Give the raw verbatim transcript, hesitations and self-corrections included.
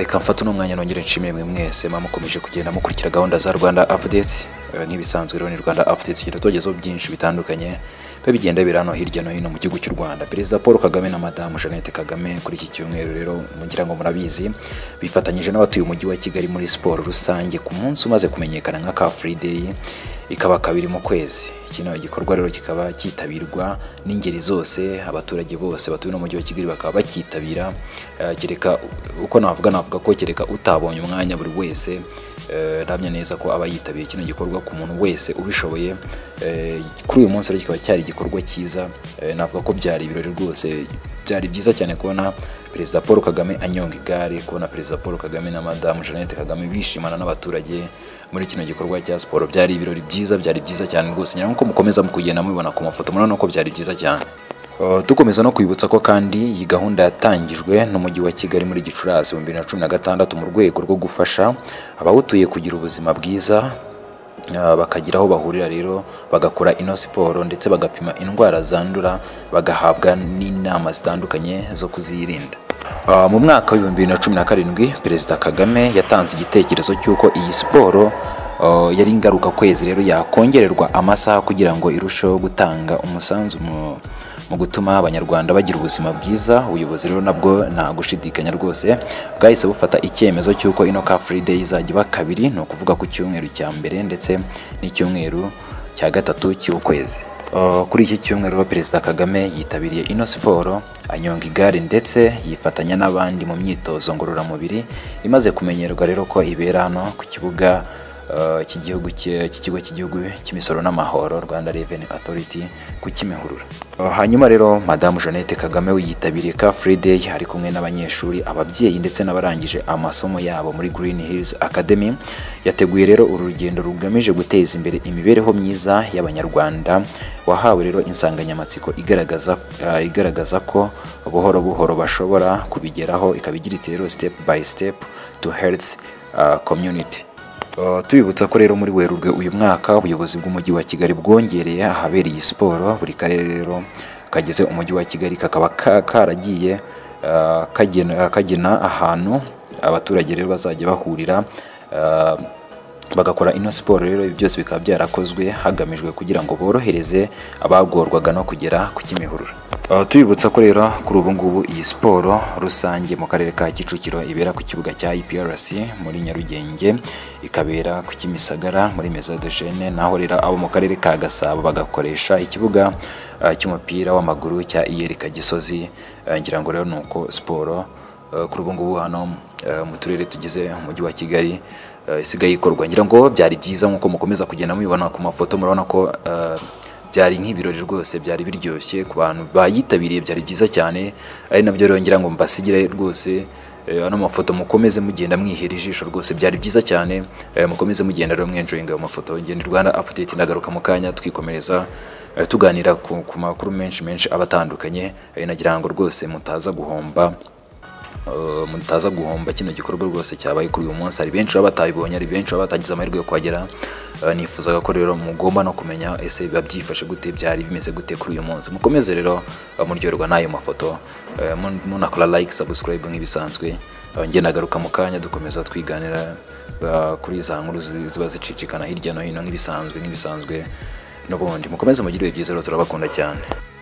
reka mfata uno mwanya nongere nshimire mwe mwese mukomeje kugenda mukurikira gahunda za Rwanda Updates. Nk'ibisanzwe rero ni Rwanda Updates tugira togezo byinshi bitandukanye bigenda birano hirya no hino mu gihugu cy'u Rwanda. Perezida Paul Kagame na Madame Jeannette Kagame kuri iki cyumweru rero mugira ngo murabizi bifatanyije n'abatuye umujyi wa Kigali muri sport rusange ku munsi umaze kumenyekana nka Car Free Day, ikaba kabiri mu kwezi. Kino gikorwa rero kikaba kitabirwa n'ingeri zose, abaturage bose batuye no mu mujyi wa Kigali bakaba bakitabira. Kereka uko navuga navuga ko kereka utabonye umwanya buri wese ramya neza ko aba yitabiye kino gikorwa ku muntu wese ubishoboye. Kuri uyu munsi rero kikaba cyari igikorwa cyiza, navuga ko byari ibirori rwose, byari byiza cyane kubona Perezida Paul Kagame anyonga igare, kubona Perezida Paul Kagame na Madame Jeannette Kagame bishimana n'abaturage muri kino gikorwa cya sport. Byari ibirori byiza, byari byiza cyane rwose, nyanko mukomeza mukugenda mubibona ku mafoto murabona ko byari byiza cyane. Uh, tukomeza no kwibutsa ko kandi iyi gahunda yatangijwe n'umujyi wa Kigali muri Gicurasi mu bibiri na cumi na gatandatu mu rwego rwo gufasha abawutuye kugira ubuzima bwiza, uh, bakagira aho bahurira rero bagakora ino siporo ndetse bagapima indwara zandura, bagahabwa n'inama zitandukanye zo kuzirinda. Uh, mu mwaka wa bibiri na cumi na karindwi Perezida Kagame yatanze igitekerezo cy'uko iyi siporo uh, yari ingaruka kwezi rero yakongererwa amasaha kugira ngo irusheho gutanga umusanzu mu mu gutuma abanyarwanda bagira ubuzima bwiza. Ubuyobozi rero nabwo nta gushidikanya rwose bwahise bufata icyemezo cy'uko ino Car Free Day izajya iba kabiri, no kuvuga ku cyumweru cya mbere ndetse n'icyumweru cya gatatu cy'ukwezi. Uh, kuri iki cyumweru Perezida Kagame yitabiriye ino siporo, anyonga igare ndetse yifatanya n'abandi mu myitozo ngororamubiri imaze kumenyerwa rero ko ibera hano ku kibuga uh, cy'igihugu cy'ikigo cy'igihugu cy'imisoro n'amahoro Rwanda Revenue Authority ku Kimihurura. Uh, hanyuma rero Madame Jeannette Kagame yitabiriye Car Free Day ari kumwe n'abanyeshuri, ababyeyi ndetse n'abarangije amasomo yabo muri Green Hills Academy. Yateguye rero urugendo rugamije guteza imbere imibereho myiza y'abanyarwanda, wahawe rero insanganyamatsiko igaragaza uh, igaragaza ko buhoro buhoro bashobora kubigeraho, ikabigira rero step by step to health uh, community. Uh, tubibutsa ko rero muri Werurwe uyu mwaka ubuyobozi bw'umujyi wa Kigali bwongereye ahabereye siporo. Buri karere rero kagize umujyi wa Kigali kakaba karagiye uh, kagena kagena ahantu abaturage rero bazajya bahurira uh, bagakora ino siporo. Rero ibi byose bikaba byarakozwe hagamijwe kugira ngo borohereze abagorwaga no kugera ku Kimihurura. Uh, tubibutsa ko rero kuri ubu ngubu iyi siporo rusange mu karere ka Kicukiro ibera ku kibuga cya I P R C muri Nyarugenge, ikabera ku Kimisagara muri Maison de Jeune, naho rero abo mu karere ka Gasabo bagakoresha ikibuga uh, cy'umupira w'amaguru cya I R K Gisozi. Uh, ngira ngo rero nuko siporo uh, kuri ubu ngubu hano uh, mu turere tugize umujyi wa Kigali uh, isigaye ikorwa. Ngira ngo byari byiza nkuko mukomeza kugenda mubibona ku mafoto, murabona ko uh, byari nk'ibirori rwose, byari biryoshye ku bantu bayitabiriye, byari byiza cyane. Ari nabyo rero ngira ngo mbasigire rwose ano mafoto mukomeze mugenda mwihera ijisho rwose, byari byiza cyane. Mukomeze mugenda rero mwenjoyinga ayo mafoto. Ngende Rwanda Update ndagaruka mu kanya twikomereza tuganira ku, ku makuru menshi menshi abatandukanye. Nagira ngo rwose mutaza guhomba Uh, mutaza guhomba kino gikorwa rwose cyabaye kuri uyu munsi. Ari benshi baba batabibonye, ari benshi baba batagize amahirwe yo kuhagera. Uh, nifuzaga ko rero mugomba no kumenya ese biba byifashe gute, byari bimeze gute kuri uyu munsi. Mukomeze rero uh, muryoherwa n'ayo mafoto, uh, munakora like, subscribe nk'ibisanzwe. Uh, nge nagaruka mu kanya dukomeza twiganira uh, kuri za nkuru ziba zicicikana hirya no hino nk'ibisanzwe nk'ibisanzwe n'ubundi. Mukomeze mugire byiza rero, turabakunda cyane.